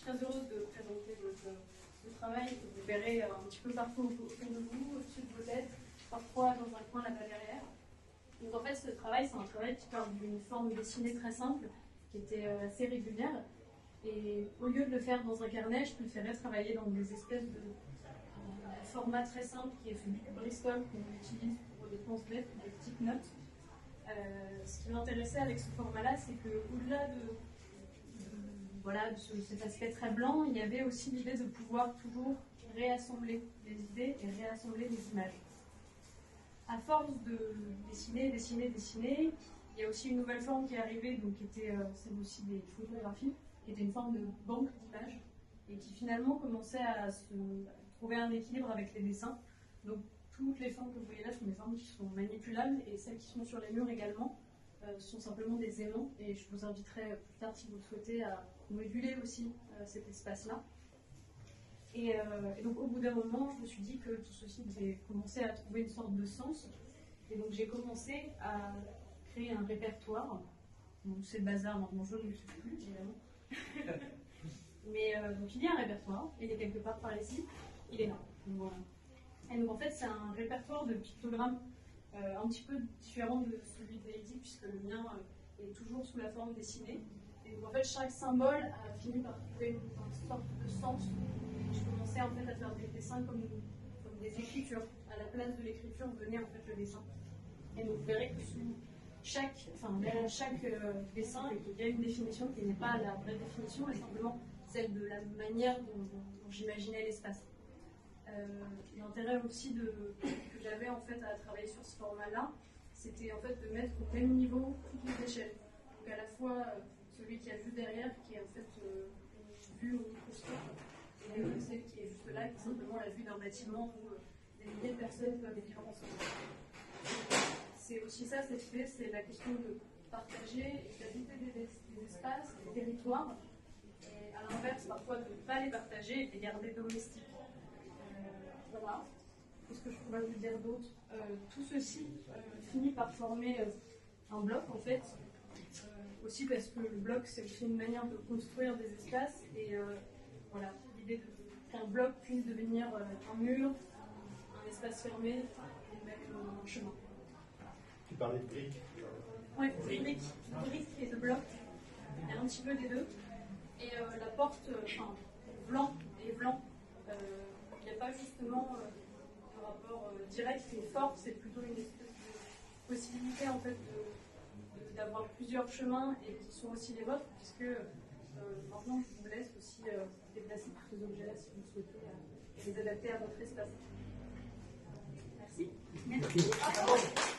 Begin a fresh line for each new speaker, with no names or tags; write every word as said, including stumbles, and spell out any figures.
très heureuse de présenter votre, votre travail que vous verrez un petit peu partout autour de vous, au-dessus de vos têtes, parfois dans un coin là-bas derrière. Donc en fait, ce travail, c'est un travail qui part d'une forme dessinée très simple, qui était assez régulière. Et au lieu de le faire dans un carnet, je préférais travailler dans des espèces de euh, formats très simples, qui est celui du Bristol qu'on utilise pour des transmettre des petites notes. Euh, ce qui m'intéressait avec ce format-là, c'est qu'au-delà de, de, voilà, de ce, cet aspect très blanc, il y avait aussi l'idée de pouvoir toujours réassembler les idées et réassembler les images. À force de dessiner, dessiner, dessiner, il y a aussi une nouvelle forme qui est arrivée, donc qui était euh, celle aussi des photographies, qui était une forme de banque d'images, et qui finalement commençait à se à trouver un équilibre avec les dessins. Donc toutes les formes que vous voyez là sont des formes qui sont manipulables, et celles qui sont sur les murs également euh, sont simplement des aimants, et je vous inviterai plus tard, si vous le souhaitez, à moduler aussi euh, cet espace-là. Et, euh, et donc au bout d'un moment, je me suis dit que tout ceci devait commencer à trouver une sorte de sens, et donc j'ai commencé à créer un répertoire. Donc c'est le bazar, maintenant je ne le sais plus, évidemment. Mais euh, donc il y a un répertoire, il est quelque part par ici, il est là. Donc, voilà. Et donc en fait c'est un répertoire de pictogrammes euh, un petit peu différent de celui de Lady, puisque le mien euh, est toujours sous la forme dessinée. Et donc en fait chaque symbole a fini par trouver une, une sorte de sens. Et je commençais en fait à faire des dessins comme, comme des écritures. À la place de l'écriture venait en fait le dessin. Et donc vous verrez que sous chaque, enfin, derrière chaque euh, dessin, il y a une définition qui n'est pas la vraie définition, mais simplement celle de la manière dont, dont, dont j'imaginais l'espace. Euh, L'intérêt aussi de, que j'avais en fait à travailler sur ce format-là, c'était en fait de mettre au même niveau toutes les échelles. Donc à la fois euh, celui qui a juste derrière, qui est en fait euh, une vue au microscope, et euh, celle qui est juste là, qui est simplement la vue d'un bâtiment où euh, des milliers de personnes peuvent vivre ensemble. C'est aussi ça, cette idée, c'est la question de partager et d'habiter des, des espaces, des territoires, et à l'inverse, parfois, de ne pas les partager et de les garder domestiques. Euh, voilà. Qu'est-ce que je pourrais vous dire d'autre? euh, Tout ceci euh, finit par former euh, un bloc, en fait, euh, aussi parce que le bloc, c'est aussi une manière de construire des espaces, et euh, voilà, l'idée qu'un bloc puisse devenir euh, un mur, un espace fermé, et même un chemin.
Tu parlais de briques.
Oui, de briques, de briques et de blocs. Il y a un petit peu des deux. Et euh, la porte, enfin, euh, blanc et blanc, euh, il n'y a pas justement euh, un rapport euh, direct et fort, c'est plutôt une espèce de possibilité en fait d'avoir plusieurs chemins et qui sont aussi les vôtres, puisque euh, maintenant je vous laisse aussi euh, déplacer tous ces objets-là si vous souhaitez euh, et les adapter à votre espace. Merci. Merci. Merci.